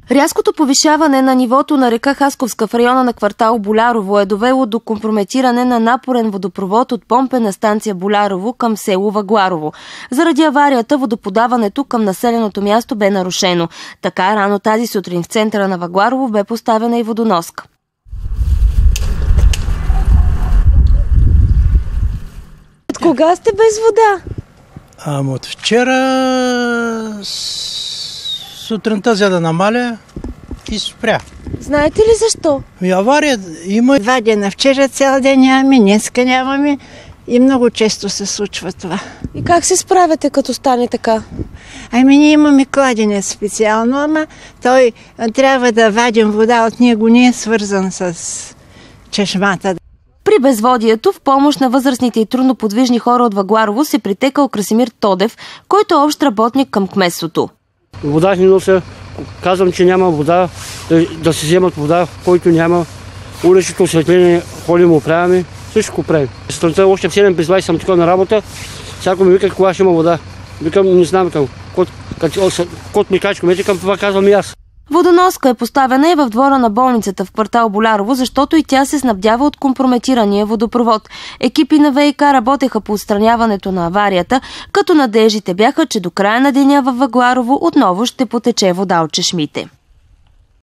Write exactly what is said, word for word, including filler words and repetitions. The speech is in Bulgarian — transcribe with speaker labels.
Speaker 1: Рязкото повишаване на нивото на река Хасковска в района на квартал Болярово е довело до компрометиране на напорен водопровод от помпена станция Болярово към село Въгларово. Заради аварията водоподаването към населеното място бе нарушено. Така рано тази сутрин в центъра на Въгларово бе поставена и водоноска. От кога сте без вода?
Speaker 2: Ама от вчера сутринта взе да намаля и спря.
Speaker 1: Знаете ли защо?
Speaker 2: И авария има.
Speaker 3: Два дена вчера цял ден нямаме, днеска нямаме и много често се случва това.
Speaker 1: И как се справяте, като стане така?
Speaker 3: Ами ние имаме кладенец специално, ама той трябва да вадим вода от него, не е свързан с чешмата.
Speaker 1: При безводието в помощ на възрастните и трудноподвижни хора от Въгларово се притекал Красимир Тодев, който е общ работник към кметството.
Speaker 4: Вода ни нося, казвам, че няма вода, да, да се вземат вода, който няма. Уличното осветление ходим, оправяме, всичко правим. Сутринта още в седем без двайсет съм така на работа, всяко ми вика, кога ще има вода. Викам, не знам, към кот, кот ми качко, ме към това казвам и аз.
Speaker 1: Водоноска е поставена и в двора на болницата в квартал Болярово, защото и тя се снабдява от компрометирания водопровод. Екипи на ВиК работеха по отстраняването на аварията, като надеждите бяха, че до края на деня във Въгларово отново ще потече вода от чешмите.